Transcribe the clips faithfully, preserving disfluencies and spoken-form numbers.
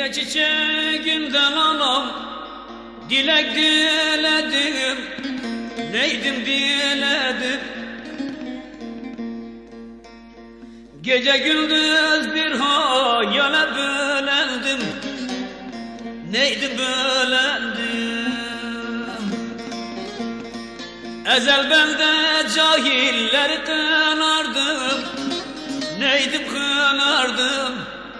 Yine çiçeğinden anam dilek diledim, neydim diledim. Gece gündüz bir hayale bölendim, neydim bölendim. Ezel bende cahilleri kınardım, neydim kınardım.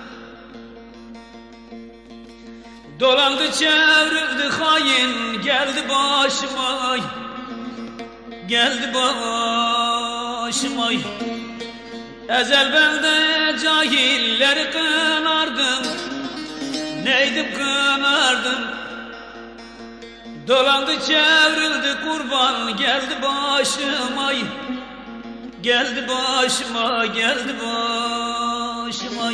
Dolandı çevrildi hain, geldi başıma, geldi başıma. Ezel bende cahilleri kınardım, neydim kınardım. Dolandı çevrildi kurban, geldi başıma, geldi başıma, geldi başıma.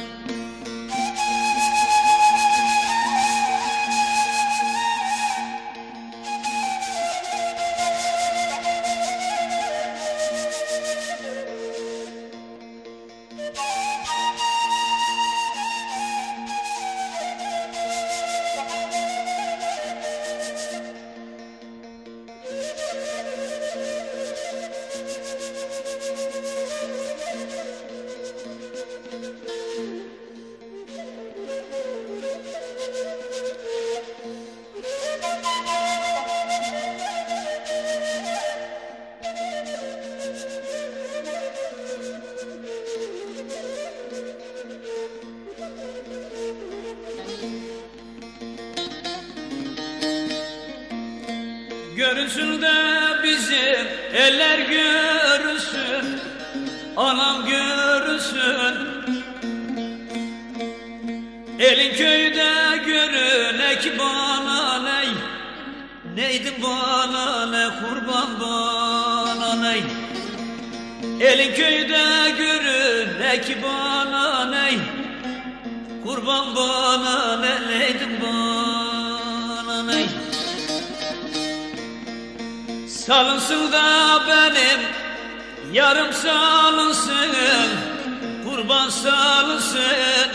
Görünsün de bizim eller görünsün, anam görünsün. Elin köyde görünek bana ney, neydim bana ne kurban bana ney. Elin köyde görünek bana ney, kurban bana ne, neydim bana ney. Salınsın da benim yarım salınsın, kurban salınsın.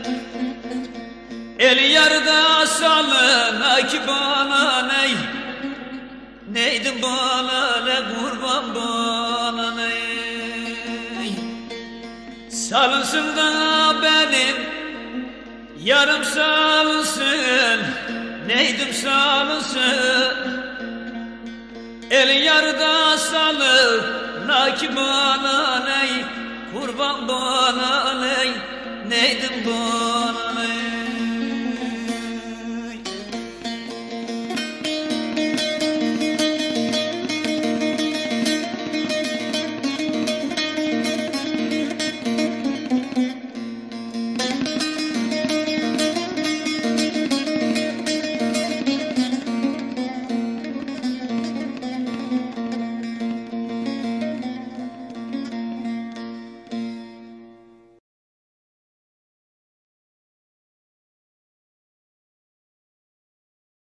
El yarıda salın ki bana ney, neydim bana ne kurban bana ney. Salınsın da benim yarım salınsın, neydim salınsın. El yarıda salı ki bana ney, kurban bana ney, neydim bana.